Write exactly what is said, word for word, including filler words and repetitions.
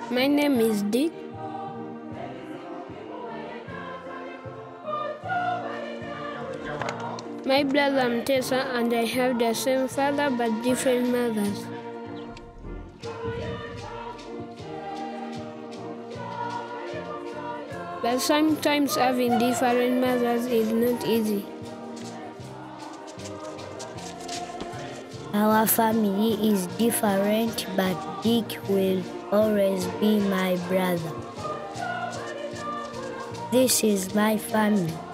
My name is Dick. My brother Muteesa and I have the same father but different mothers. But sometimes having different mothers is not easy. Our family is different, but Dick will always be my brother. This is my family.